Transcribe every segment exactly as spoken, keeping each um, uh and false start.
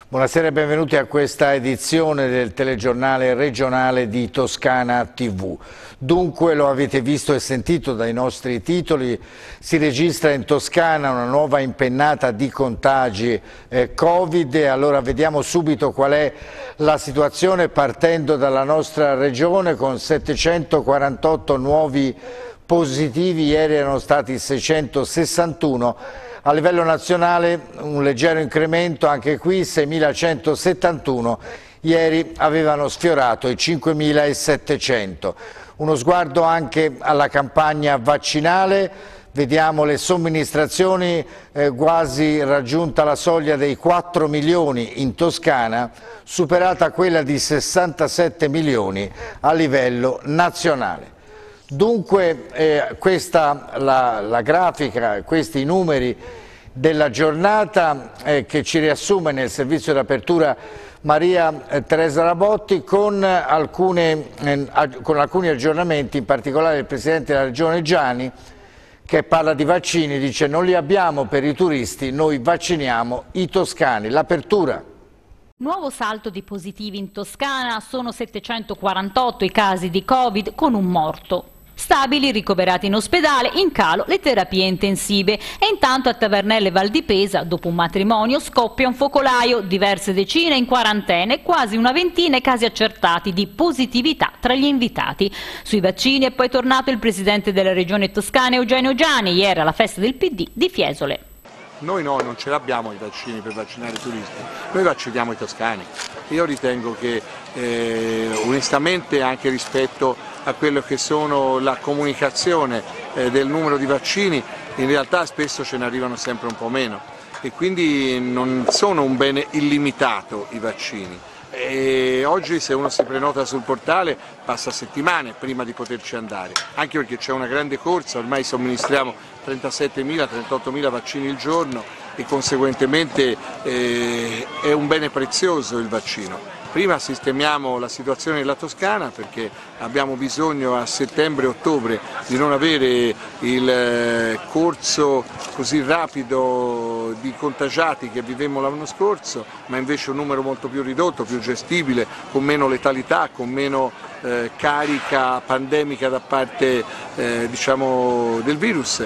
Buonasera e benvenuti a questa edizione del telegiornale regionale di Toscana tivù. Dunque, lo avete visto e sentito dai nostri titoli, si registra in Toscana una nuova impennata di contagi eh, Covid. Allora vediamo subito qual è la situazione partendo dalla nostra regione con settecentoquarantotto nuovi positivi, ieri erano stati seicentosessantuno. A livello nazionale un leggero incremento, anche qui seimilacentosettantuno, ieri avevano sfiorato i cinquemilasettecento. Uno sguardo anche alla campagna vaccinale, vediamo le somministrazioni, eh, quasi raggiunta la soglia dei quattro milioni in Toscana, superata quella di sessantasette milioni a livello nazionale. Dunque eh, questa la, la grafica, questi i numeri della giornata eh, che ci riassume nel servizio d'apertura Maria eh, Teresa Rabotti con, alcune, eh, con alcuni aggiornamenti, in particolare il Presidente della Regione Giani che parla di vaccini, dice non li abbiamo per i turisti, noi vacciniamo i toscani. L'apertura. Nuovo salto di positivi in Toscana, sono settecentoquarantotto i casi di Covid con un morto. Stabili ricoverati in ospedale, in calo le terapie intensive e intanto a Tavernelle Val di Pesa, dopo un matrimonio, scoppia un focolaio, diverse decine in quarantena e quasi una ventina i casi accertati di positività tra gli invitati. Sui vaccini è poi tornato il presidente della regione toscana Eugenio Giani, ieri alla festa del P D di Fiesole. Noi no, non ce l'abbiamo i vaccini per vaccinare i turisti, noi vacciniamo i toscani. Io ritengo che eh, onestamente anche rispetto a quello che sono la comunicazione eh, del numero di vaccini, in realtà spesso ce ne arrivano sempre un po' meno e quindi non sono un bene illimitato i vaccini. E oggi se uno si prenota sul portale passa settimane prima di poterci andare, anche perché c'è una grande corsa, ormai somministriamo trentasettemila trentottomila vaccini al giorno e conseguentemente eh, è un bene prezioso il vaccino. Prima sistemiamo la situazione della Toscana perché abbiamo bisogno a settembre-ottobre di non avere il corso così rapido di contagiati che vivemmo l'anno scorso, ma invece un numero molto più ridotto, più gestibile, con meno letalità, con meno eh, carica pandemica da parte eh, diciamo, del virus.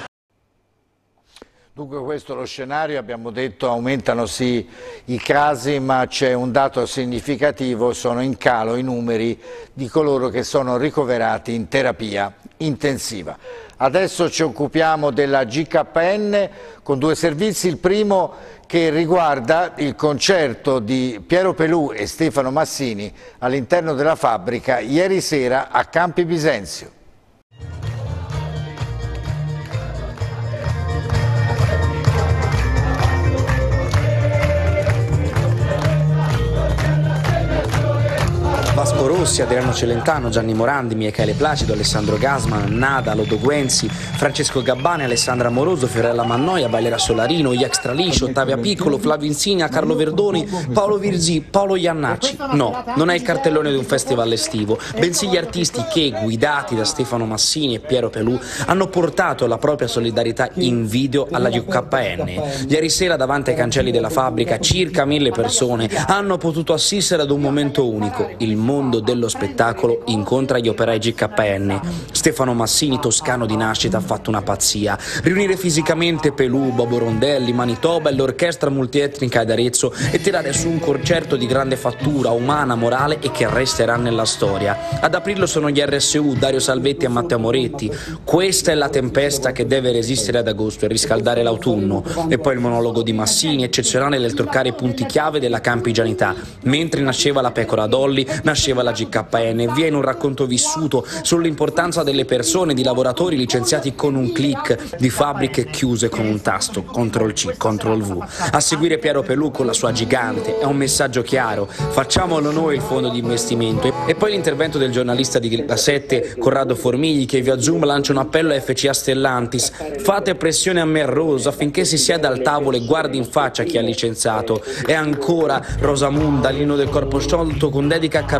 Dunque questo è lo scenario, abbiamo detto aumentano sì i casi, ma c'è un dato significativo, sono in calo i numeri di coloro che sono ricoverati in terapia intensiva. Adesso ci occupiamo della G K N con due servizi, il primo che riguarda il concerto di Piero Pelù e Stefano Massini all'interno della fabbrica ieri sera a Campi Bisenzio. Vasco Rossi, Adriano Celentano, Gianni Morandi, Michele Placido, Alessandro Gasman, Nada, Lodo Guenzi, Francesco Gabbani, Alessandra Amoroso, Fiorella Mannoia, Bailera Solarino, Extra Liscio, Ottavia Piccolo, Flavio Insigna, Carlo Verdoni, Paolo Virzì, Paolo Iannacci. No, non è il cartellone di un festival estivo, bensì gli artisti che, guidati da Stefano Massini e Piero Pelù, hanno portato la propria solidarietà in video alla G K N. Ieri sera davanti ai cancelli della fabbrica circa mille persone hanno potuto assistere ad un momento unico, il mondo dello spettacolo incontra gli operai G K N. Stefano Massini, toscano di nascita, ha fatto una pazzia. Riunire fisicamente Pelù, Bobo Rondelli, Manitoba e l'orchestra multietnica ad Arezzo e tirare su un concerto di grande fattura umana, morale e che resterà nella storia. Ad aprirlo sono gli R S U, Dario Salvetti e Matteo Moretti. Questa è la tempesta che deve resistere ad agosto e riscaldare l'autunno. E poi il monologo di Massini, eccezionale nel toccare i punti chiave della campigianità. Mentre nasceva la pecora Dolly, nasceva la G K N e via in un racconto vissuto sull'importanza delle persone, di lavoratori licenziati con un click, di fabbriche chiuse con un tasto, control C, control V. A seguire Piero Pelù con la sua gigante, è un messaggio chiaro, facciamolo noi il fondo di investimento. E poi l'intervento del giornalista di La sette, Corrado Formigli, che via Zoom lancia un appello a F C A Stellantis: fate pressione a Merroso affinché si sieda al tavolo e guardi in faccia chi ha licenziato. E ancora Rosamunda, l'inno del corpo sciolto con dedica a Carlo Monni,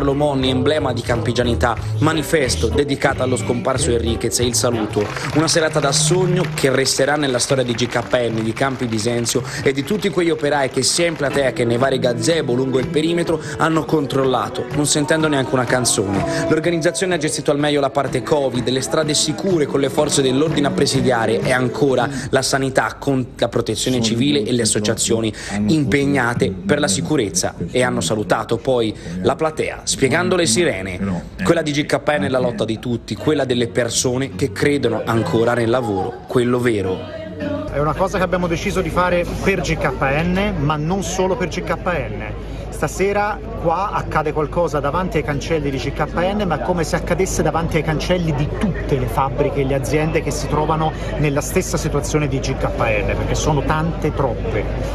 emblema di campigianità, manifesto dedicato allo scomparso Enriquez e il saluto. Una serata da sogno che resterà nella storia di G K N, di Campi Bisenzio e di tutti quegli operai che sia in platea che nei vari gazebo lungo il perimetro hanno controllato, non sentendo neanche una canzone. L'organizzazione ha gestito al meglio la parte Covid, le strade sicure con le forze dell'ordine a presidiare e ancora la sanità con la protezione civile e le associazioni impegnate per la sicurezza, e hanno salutato poi la platea spiegando le sirene. Quella di G K N è la lotta di tutti, quella delle persone che credono ancora nel lavoro, quello vero. È una cosa che abbiamo deciso di fare per G K N, ma non solo per G K N. Stasera qua accade qualcosa davanti ai cancelli di G K N, ma come se accadesse davanti ai cancelli di tutte le fabbriche e le aziende che si trovano nella stessa situazione di G K N, perché sono tante, troppe.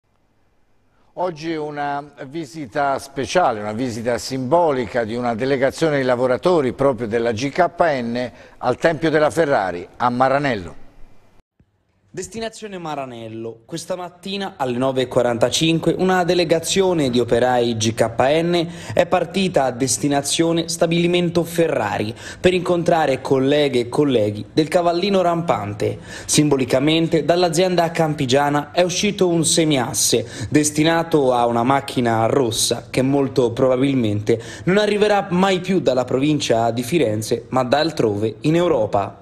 Oggi una visita speciale, una visita simbolica di una delegazione di lavoratori proprio della G K N al Tempio della Ferrari a Maranello. Destinazione Maranello. Questa mattina alle nove e quarantacinque una delegazione di operai G K N è partita a destinazione Stabilimento Ferrari per incontrare colleghe e colleghi del cavallino rampante. Simbolicamente dall'azienda campigiana è uscito un semiasse destinato a una macchina rossa che molto probabilmente non arriverà mai più dalla provincia di Firenze ma da altrove in Europa.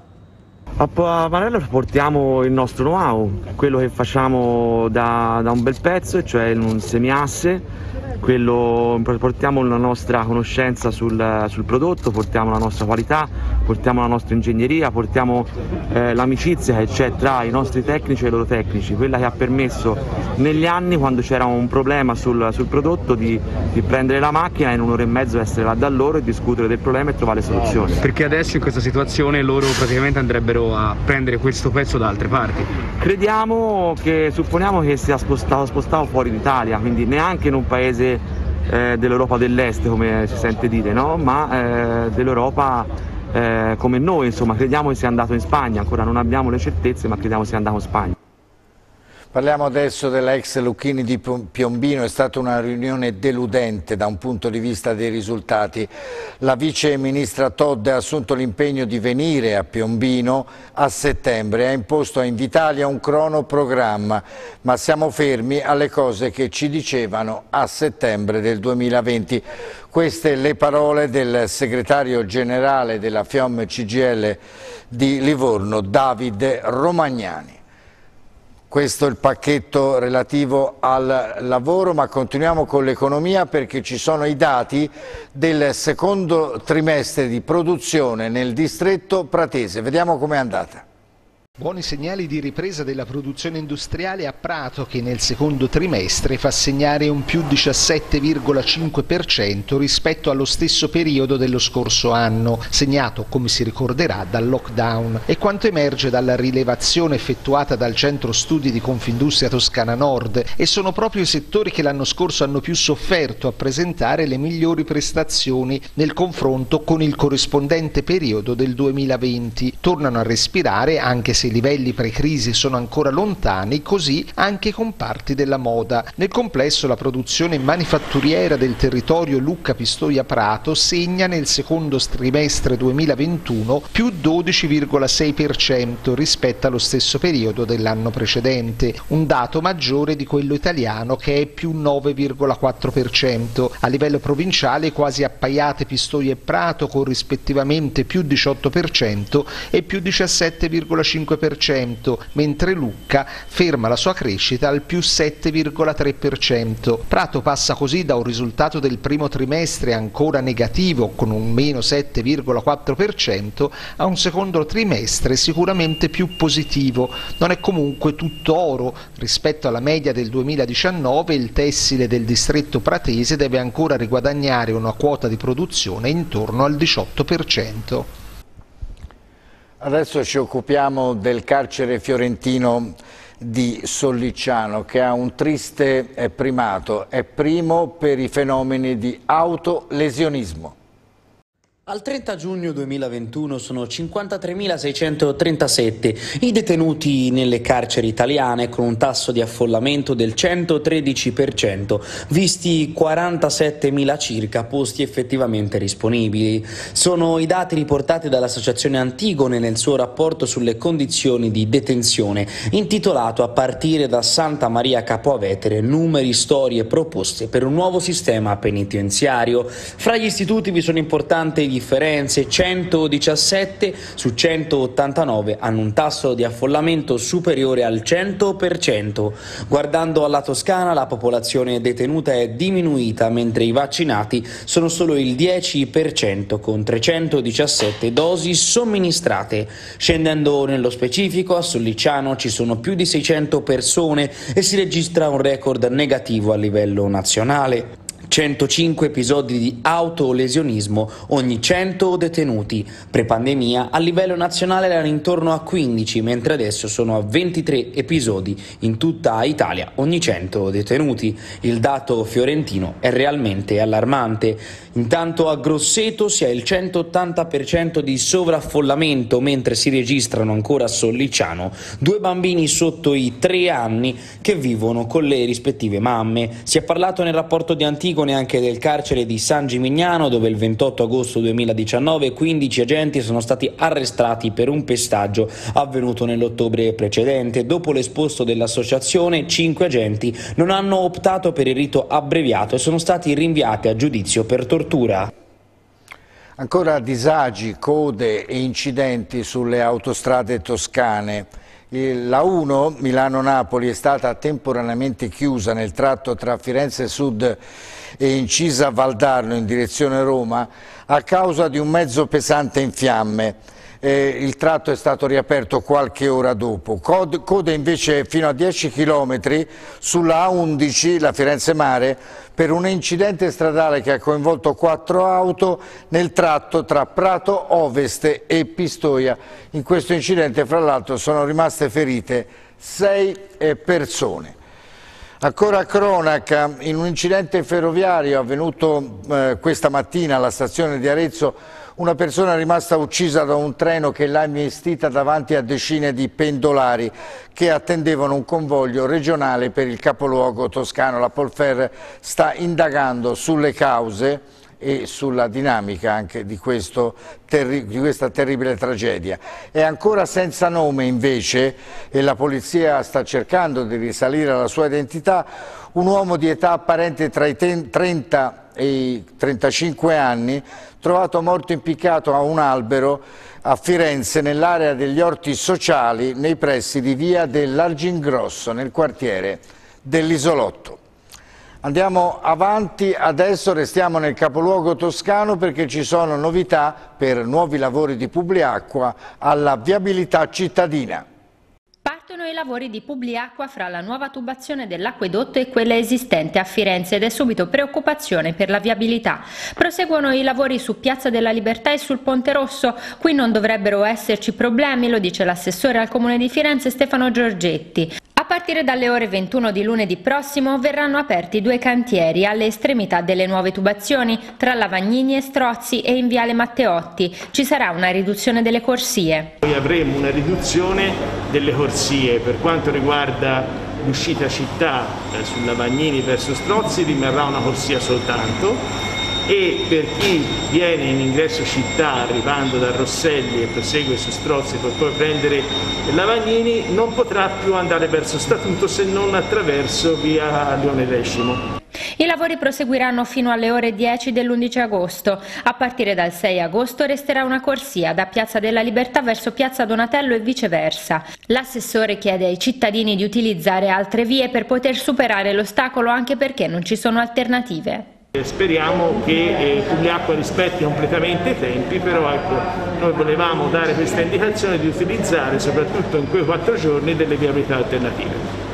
A Maranello portiamo il nostro know-how, quello che facciamo da, da un bel pezzo, cioè un semiasse. Quello, portiamo la nostra conoscenza sul, sul prodotto, portiamo la nostra qualità, portiamo la nostra ingegneria, portiamo eh, l'amicizia che c'è tra i nostri tecnici e i loro tecnici, quella che ha permesso negli anni, quando c'era un problema sul, sul prodotto, di, di prendere la macchina e in un'ora e mezzo essere là da loro e discutere del problema e trovare soluzioni. Perché adesso in questa situazione loro praticamente andrebbero a prendere questo pezzo da altre parti? Crediamo che, supponiamo che sia spostato, spostato fuori d'Italia, quindi neanche in un paese eh, dell'Europa dell'Est, come si sente dire, no? Ma eh, dell'Europa eh, come noi, insomma, crediamo che sia andato in Spagna, ancora non abbiamo le certezze, ma crediamo sia andato in Spagna. Parliamo adesso della ex Lucchini di Piombino. È stata una riunione deludente da un punto di vista dei risultati. La vice ministra Todde ha assunto l'impegno di venire a Piombino a settembre e ha imposto a Invitalia un cronoprogramma, ma siamo fermi alle cose che ci dicevano a settembre del duemilaventi. Queste le parole del segretario generale della FIOM C G I L di Livorno, Davide Romagnani. Questo è il pacchetto relativo al lavoro, ma continuiamo con l'economia perché ci sono i dati del secondo trimestre di produzione nel distretto pratese. Vediamo com'è andata. Buoni segnali di ripresa della produzione industriale a Prato, che nel secondo trimestre fa segnare un più diciassette virgola cinque per cento rispetto allo stesso periodo dello scorso anno, segnato, come si ricorderà, dal lockdown. E quanto emerge dalla rilevazione effettuata dal Centro Studi di Confindustria Toscana Nord, e sono proprio i settori che l'anno scorso hanno più sofferto a presentare le migliori prestazioni nel confronto con il corrispondente periodo del duemilaventi. Tornano a respirare, anche se i livelli pre-crisi sono ancora lontani, così anche i comparti della moda. Nel complesso la produzione manifatturiera del territorio Lucca-Pistoia-Prato segna nel secondo trimestre duemilaventuno più dodici virgola sei per cento rispetto allo stesso periodo dell'anno precedente, un dato maggiore di quello italiano che è più nove virgola quattro per cento. A livello provinciale quasi appaiate Pistoia e Prato con rispettivamente più diciotto per cento e più diciassette virgola cinque per cento, mentre Lucca ferma la sua crescita al più sette virgola tre per cento. Prato passa così da un risultato del primo trimestre ancora negativo con un meno sette virgola quattro per cento a un secondo trimestre sicuramente più positivo. Non è comunque tutto oro. Rispetto alla media del duemiladiciannove il tessile del distretto pratese deve ancora riguadagnare una quota di produzione intorno al diciotto per cento. Adesso ci occupiamo del carcere fiorentino di Sollicciano, che ha un triste primato, è primo per i fenomeni di autolesionismo. Al trenta giugno duemilaventuno sono cinquantatremilaseicenotrentasette i detenuti nelle carceri italiane, con un tasso di affollamento del centotredici per cento, visti quarantasettemila circa posti effettivamente disponibili. Sono i dati riportati dall'Associazione Antigone nel suo rapporto sulle condizioni di detenzione, intitolato "A partire da Santa Maria Capua Vetere, numeri, storie, proposte per un nuovo sistema penitenziario". Fra gli istituti vi sono importanti differenze: centodiciassette su centottantanove hanno un tasso di affollamento superiore al cento per cento. Guardando alla Toscana, la popolazione detenuta è diminuita, mentre i vaccinati sono solo il dieci per cento, con trecentodiciassette dosi somministrate. Scendendo nello specifico, a Sollicciano ci sono più di seicento persone e si registra un record negativo a livello nazionale. centocinque episodi di autolesionismo ogni cento detenuti. Pre-pandemia a livello nazionale erano intorno a quindici, mentre adesso sono a ventitré episodi in tutta Italia ogni cento detenuti. Il dato fiorentino è realmente allarmante. Intanto a Grosseto si ha il centottanta per cento di sovraffollamento, mentre si registrano ancora a Sollicciano due bambini sotto i tre anni che vivono con le rispettive mamme. Si è parlato nel rapporto di Antigone anche del carcere di San Gimignano, dove il ventotto agosto duemiladiciannove quindici agenti sono stati arrestati per un pestaggio avvenuto nell'ottobre precedente. Dopo l'esposto dell'associazione, cinque agenti non hanno optato per il rito abbreviato e sono stati rinviati a giudizio per tortura. Ancora disagi, code e incidenti sulle autostrade toscane. La uno Milano-Napoli è stata temporaneamente chiusa nel tratto tra Firenze Sud e Incisa Valdarno in direzione Roma a causa di un mezzo pesante in fiamme. Eh, il tratto è stato riaperto qualche ora dopo. Code, code invece fino a dieci chilometri sulla A undici, la Firenze Mare, per un incidente stradale che ha coinvolto quattro auto nel tratto tra Prato Ovest e Pistoia. In questo incidente, fra l'altro, sono rimaste ferite sei persone. Ancora cronaca, in un incidente ferroviario avvenuto eh, questa mattina alla stazione di Arezzo, una persona è rimasta uccisa da un treno che l'ha investita davanti a decine di pendolari che attendevano un convoglio regionale per il capoluogo toscano. La Polfer sta indagando sulle cause e sulla dinamica anche di, questo di questa terribile tragedia. È ancora senza nome invece, e la polizia sta cercando di risalire alla sua identità, un uomo di età apparente tra i trenta e i trentacinque anni, trovato morto impiccato a un albero a Firenze nell'area degli orti sociali nei pressi di via dell'Argingrosso nel quartiere dell'Isolotto. Andiamo avanti, adesso restiamo nel capoluogo toscano perché ci sono novità per nuovi lavori di Publiacqua alla viabilità cittadina. Partono i lavori di Publiacqua fra la nuova tubazione dell'acquedotto e quella esistente a Firenze ed è subito preoccupazione per la viabilità. Proseguono i lavori su Piazza della Libertà e sul Ponte Rosso. Qui non dovrebbero esserci problemi, lo dice l'assessore al Comune di Firenze Stefano Giorgetti. A partire dalle ore ventuno di lunedì prossimo verranno aperti due cantieri alle estremità delle nuove tubazioni, tra Lavagnini e Strozzi e in Viale Matteotti. Ci sarà una riduzione delle corsie. Noi avremo una riduzione delle corsie per quanto riguarda l'uscita città eh, su Lavagnini verso Strozzi, rimarrà una corsia soltanto, e per chi viene in ingresso città arrivando da Rosselli e prosegue su Strozzi per poi prendere Lavagnini non potrà più andare verso Statuto se non attraverso via Leone Decimo. I lavori proseguiranno fino alle ore dieci dell'undici agosto. A partire dal sei agosto resterà una corsia da Piazza della Libertà verso Piazza Donatello e viceversa. L'assessore chiede ai cittadini di utilizzare altre vie per poter superare l'ostacolo, anche perché non ci sono alternative. Speriamo che eh, Publiacqua rispetti completamente i tempi, però ecco, noi volevamo dare questa indicazione di utilizzare soprattutto in quei quattro giorni delle viabilità alternative.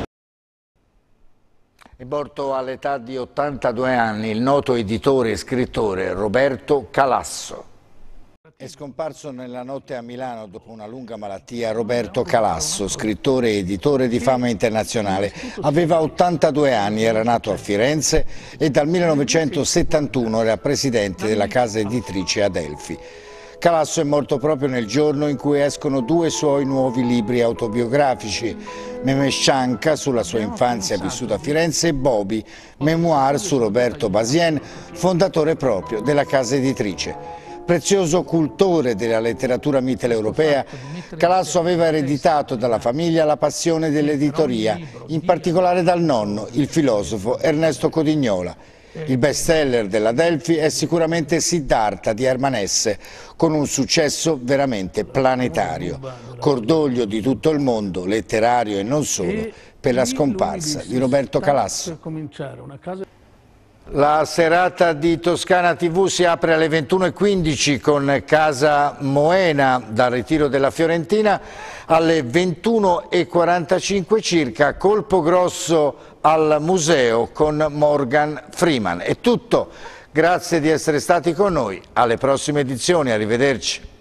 È morto all'età di ottantadue anni il noto editore e scrittore Roberto Calasso. È scomparso nella notte a Milano dopo una lunga malattia Roberto Calasso, scrittore e editore di fama internazionale. Aveva ottantadue anni, era nato a Firenze e dal millenovecentosettantuno era presidente della casa editrice Adelphi. Calasso è morto proprio nel giorno in cui escono due suoi nuovi libri autobiografici, Memescianca sulla sua infanzia vissuta a Firenze e Bobi, memoir su Roberto Bazien, fondatore proprio della casa editrice. Prezioso cultore della letteratura mitteleuropea, Calasso aveva ereditato dalla famiglia la passione dell'editoria, in particolare dal nonno, il filosofo Ernesto Codignola. Il bestseller dell'Adelphi è sicuramente Siddhartha di Hermann Hesse, con un successo veramente planetario. Cordoglio di tutto il mondo, letterario e non solo, per la scomparsa di Roberto Calasso. La serata di Toscana tivù si apre alle ventuno e quindici con Casa Moena dal ritiro della Fiorentina, alle ventuno e quarantacinque circa Colpo grosso al museo con Morgan Freeman. È tutto, grazie di essere stati con noi, alle prossime edizioni, arrivederci.